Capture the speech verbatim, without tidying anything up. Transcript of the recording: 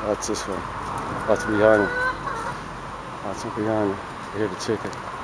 That's this one. Lots of behind. Lots of behind. Here to check it.